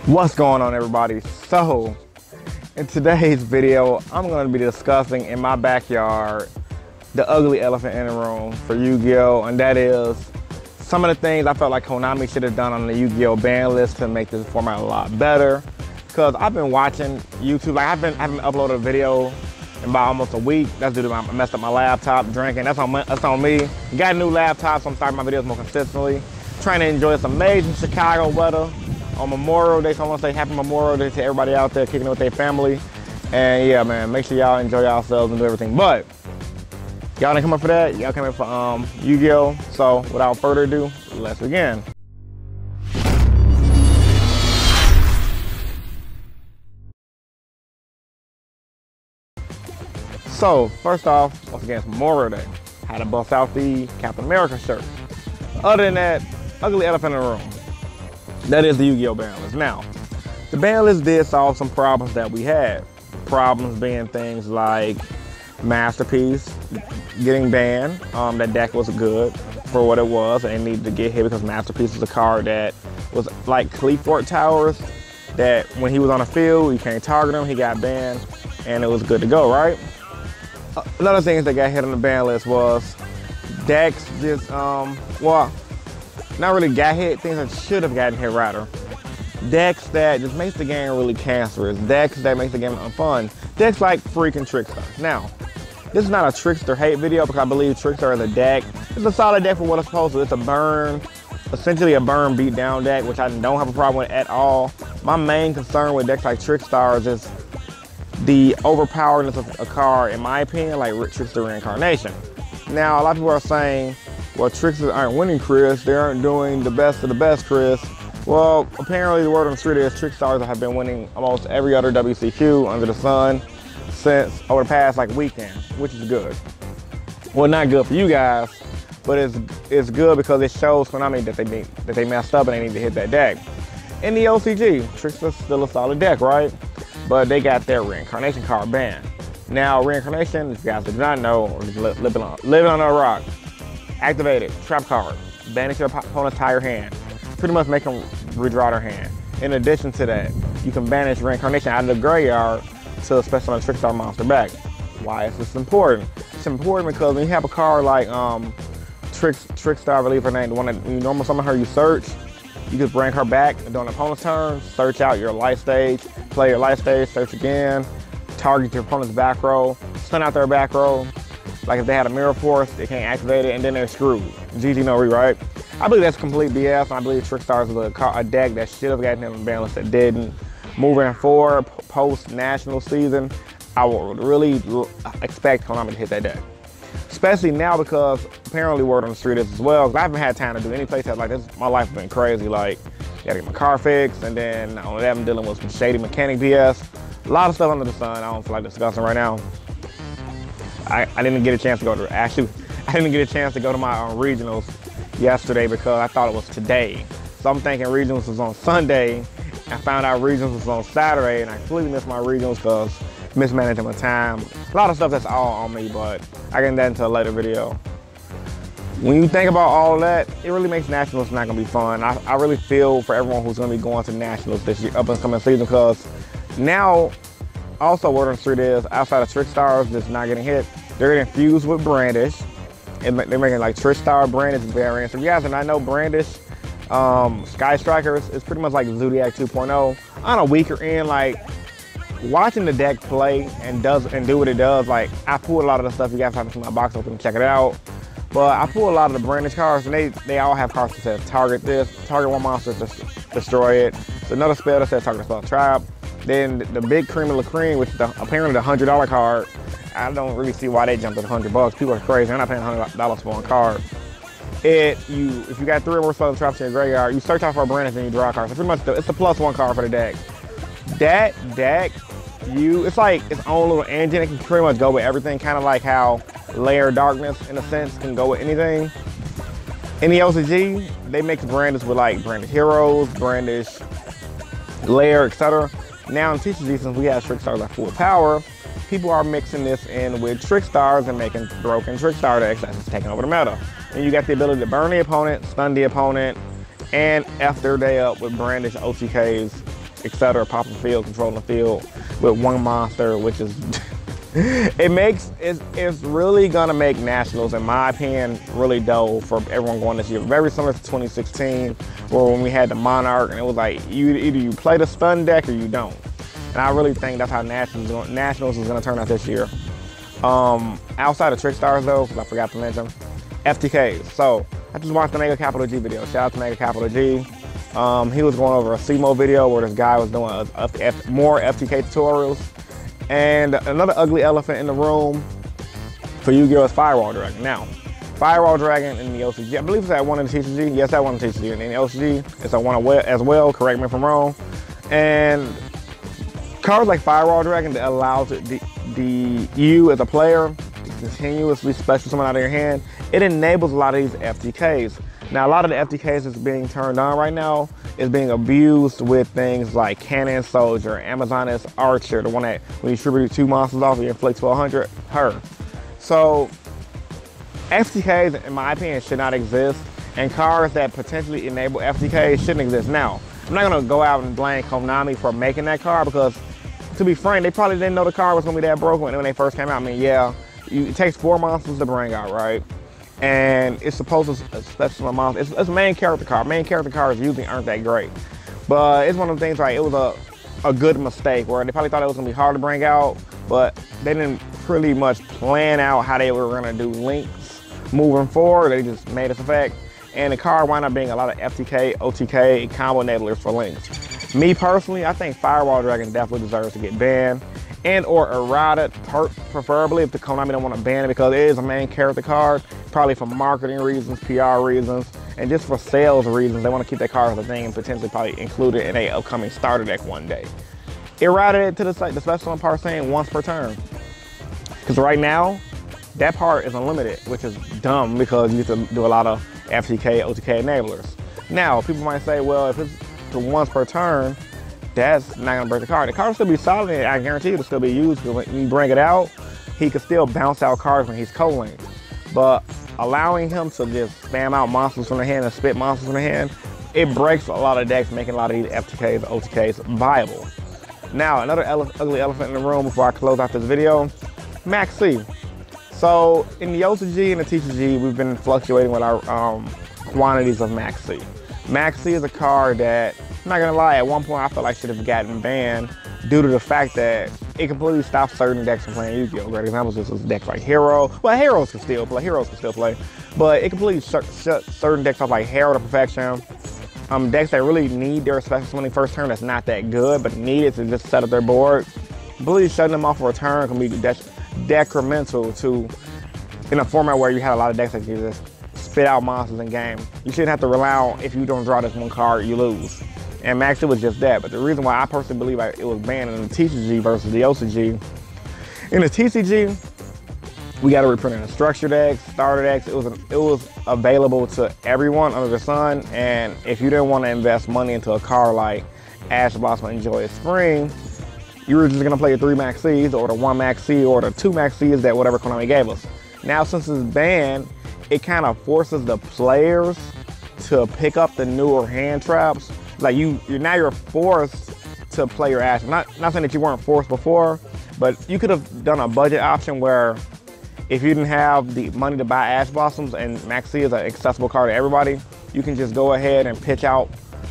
What's going on, everybody? So in today's video, I'm going to be discussing in my backyard the ugly elephant in the room for Yu-Gi-Oh! And that is some of the things I felt like Konami should have done on the Yu-Gi-Oh! Ban list to make this format a lot better. Because I've been watching YouTube, like I haven't uploaded a video in about almost a week. That's due to I messed up my laptop drinking. That's on me. Got a new laptop, so I'm starting my videos more consistently. Trying to enjoy this amazing Chicago weather on Memorial Day. So I want to say happy Memorial Day to everybody out there kicking it with their family. And yeah, man, make sure y'all enjoy yourselves and do everything. But y'all didn't come up for that. Y'all came up for Yu-Gi-Oh! So without further ado, let's begin. So first off, once again, it's Memorial Day. Had to bust out the Captain America shirt. Other than that, ugly elephant in the room. That is the Yu-Gi-Oh! Ban list. Now, the ban list did solve some problems that we had. Problems being things like Masterpiece getting banned. That deck was good for what it was, and it needed to get hit because Masterpiece is a card that was like Cleefort Towers, that when he was on the field, you can't target him, he got banned, and it was good to go, right? Another thing that got hit on the ban list was decks just, well, not really got hit, things that should have gotten hit rather. Decks that just makes the game really cancerous. Decks that makes the game unfun. Decks like freaking Trickstar. Now, this is not a Trickstar hate video because I believe Trickstar is a deck. It's a solid deck for what it's supposed to. It's a burn, essentially a burn beat down deck, which I don't have a problem with at all. My main concern with decks like Trickstar is just the overpowerness of a card, in my opinion, like Trickster Reincarnation. Now, a lot of people are saying, well, Tricksters aren't winning, Chris. They aren't doing the best of the best, Chris. Well, apparently the word on the street is Trickstars have been winning almost every other WCQ under the sun since over the past like weekend, which is good. Well, not good for you guys, but it's good because it shows Konami that they messed up and they need to hit that deck. In the OCG, Trickster's still a solid deck, right? But they got their Reincarnation card banned. Now, Reincarnation, if you guys did not know, or just living on a rock, activate it, trap card, banish your opponent's entire hand. Pretty much make them redraw their hand. In addition to that, you can banish Reincarnation out of the graveyard to special on a Trickstar monster back. Why is this important? It's important because when you have a card like Trickstar, I believe her name, the one that you normally summon her, you search. You just bring her back and during the opponent's turn, search out your life stage, play your life stage, search again, target your opponent's back row, stun out their back row. Like if they had a Mirror Force, they can't activate it, and then they're screwed. GG no rewrite. I believe that's complete BS, and I believe Trickstars is a deck that should have gotten him in balance that didn't. Moving forward, post-national season, I would really expect Konami to hit that deck. Especially now because apparently word on the street is as well, because I haven't had time to do any playtest like this. My life has been crazy. Like, gotta get my car fixed, and then on that I'm dealing with some shady mechanic BS. A lot of stuff under the sun I don't feel like discussing right now. I didn't get a chance to go to, actually, I didn't get a chance to go to my regionals yesterday because I thought it was today. So I'm thinking regionals was on Sunday. I found out regionals was on Saturday, and I completely missed my regionals because mismanaging my time. A lot of stuff that's all on me, but I can get that into a later video. When you think about all of that, it really makes nationals not gonna be fun. I really feel for everyone who's gonna be going to nationals this year, up and coming season, because now, also word on the street is, outside of Trickstars that's not getting hit, they're getting fused with Brandish. And they're making like Trickstar Brandish variants. If you guys do not know, Brandish, Sky Strikers is pretty much like Zodiac 2.0. On a weaker end, like watching the deck play and do what it does, like I pulled a lot of the stuff, you guys have to see my box open and check it out. But I pulled a lot of the Brandish cards, and they all have cards that says target this, target one monster, destroy it. There's another spell that says target a spell trap. Then the big cream of the cream, which is apparently the $100 card. I don't really see why they jumped at $100. People are crazy. They're not paying $100 for one card. If you got 3 or more spell traps in your graveyard, you search out for a Brandish and you draw a card. So pretty much it's the +1 card for the deck. That deck, it's like its own little engine. It can pretty much go with everything, kind of like how Lair Darkness, in a sense, can go with anything. In the OCG, they make the Brandish with like Brandish Heroes, Brandish Lair, etc. Now in TCG, since we have Trickstars at full power, people are mixing this in with Trickstars and making broken Trickstar decks that's taking over the meta. And you got the ability to burn the opponent, stun the opponent, and F their day up with Brandish OTKs etc. Popping the field, controlling the field with one monster, which is it's really gonna make Nationals, in my opinion, really dope for everyone going this year. Very similar to 2016, where when we had the Monarch, and it was like either you play the stun deck or you don't. And I really think that's how Nationals is gonna turn out this year. Outside of Trick Stars though, because I forgot to mention, FTKs. So I just watched the Mega Capital G video. Shout out to Mega Capital G. He was going over a CMO video where this guy was doing more FTK tutorials. And another ugly elephant in the room for Yu-Gi-Oh! Is Firewall Dragon. Now, Firewall Dragon in the OCG, I believe it's at one in the TCG. Yes, that one in the TCG. And in the OCG, it's at one as well, correct me if I'm wrong. And cards like Firewall Dragon that allows you as a player to continuously special summon out of your hand, it enables a lot of these FTKs. Now, a lot of the FTKs that's being turned on right now is being abused with things like Cannon Soldier, Amazoness Archer, the one that when you distribute 2 monsters off, you inflict 1200, her. So, FTKs, in my opinion, should not exist, and cards that potentially enable FTKs shouldn't exist. Now, I'm not gonna go out and blame Konami for making that card, because to be frank, they probably didn't know the card was gonna be that broken when they first came out. I mean, yeah, it takes 4 monsters to bring out, right? And it's supposed to special monster. It's a main character card. Main character cards usually aren't that great, but it's one of the things like it was a good mistake where they probably thought it was gonna be hard to bring out, but they didn't pretty much plan out how they were gonna do links moving forward. They just made its effect, and the card wound up being a lot of FTK, OTK combo enablers for links. Me personally, I think Firewall Dragon definitely deserves to get banned and or errata, preferably if the Konami don't want to ban it, because it is a main character card, probably for marketing reasons, PR reasons, and just for sales reasons. They want to keep that card as a thing and potentially probably include it in a upcoming starter deck one day. Errata it to the special summon part saying once per turn, because right now that part is unlimited, which is dumb because you have to do a lot of FTK, OTK enablers. Now people might say, well, if it's to once per turn, that's not gonna break the card. The card will still be solid, and I guarantee it'll still be used, because when you bring it out, he can still bounce out cards when he's co-linked. But allowing him to just spam out monsters from the hand and spit monsters from the hand, it breaks a lot of decks, making a lot of these FTKs, OTKs viable. Now, another ugly elephant in the room before I close out this video, Maxx C. So in the OCG and the TCG, we've been fluctuating with our quantities of Maxx C. Maxx C is a card that, I'm not gonna lie, at one point I felt like should have gotten banned due to the fact that it completely stops certain decks from playing Yu-Gi-Oh! Great examples is decks like Hero. Well, Heroes can still play, but it completely shut certain decks off like Herald of Perfection. Decks that really need their special summoning first turn that's not that good, but need it to just set up their board. Completely shutting them off for a turn can be detrimental to, in a format where you had a lot of decks that you just spit out monsters in game. You shouldn't have to rely on, if you don't draw this one card, you lose. And Maxx C was just that. But the reason why I personally believe it was banned in the TCG versus the OCG, in the TCG, we got to reprint the structure decks, starter decks. It was available to everyone under the sun. And if you didn't want to invest money into a card like Ash Blossom and Joyous Spring, you were just gonna play the 3 Maxx Cs or the 1 Maxx C or the 2 Maxx Cs that whatever Konami gave us. Now, since it's banned, it kind of forces the players to pick up the newer hand traps. Like you're forced to play your Ash. Not saying that you weren't forced before, but you could have done a budget option where if you didn't have the money to buy Ash Blossoms and Maxx C is an accessible card to everybody, you can just go ahead and pitch out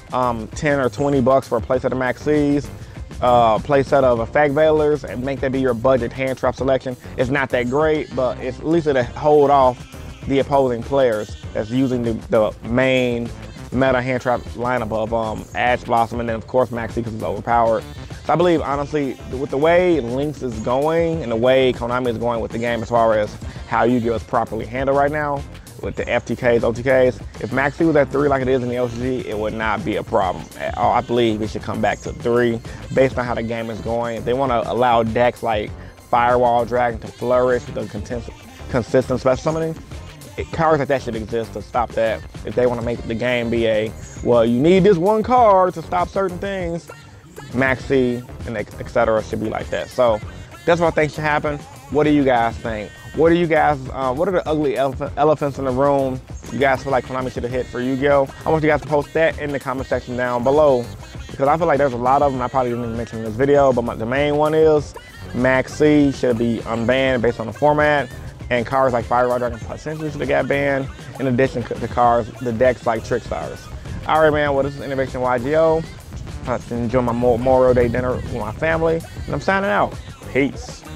10 or 20 bucks for a playset of Maxx Cs, playset of Effect Veilers, and make that be your budget hand trap selection. It's not that great, but it's at least it'll hold off the opposing players that's using the main meta hand trap lineup of Ash Blossom, and then of course Maxx C because it's overpowered. So I believe honestly, with the way Lynx is going and the way Konami is going with the game as far as how Yu-Gi-Oh! Is properly handled right now, with the FTKs, OTKs, if Maxx C was at 3 like it is in the OCG, it would not be a problem at all. I believe it should come back to 3 based on how the game is going. If they want to allow decks like Firewall Dragon to flourish with the consistent special summoning, cards like that should exist to stop that. If they want to make the game be well, you need this one card to stop certain things, Maxx C and etc. should be like that. So that's what I think should happen. What do you guys think? What are the ugly elephants in the room you guys feel like Konami should have hit for Yu-Gi-Oh? I want you guys to post that in the comment section down below. because I feel like there's a lot of them I probably didn't even mention in this video, but the main one is Max C should be unbanned based on the format, and cars like Fire Red Dragon essentially should have got banned, in addition to cars, the decks like Trickstars. All right, man, well, this is Innovation YGO. I enjoy my Memorial Day dinner with my family, and I'm signing out. Peace.